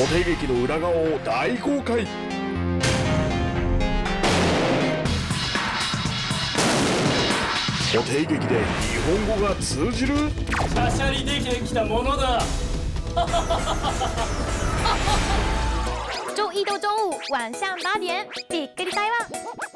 固定劇の裏側を大公開。固定劇で日本語が通じる？ シャシャリできたものだ。 周一到周五晚上8点，一个礼拜吧。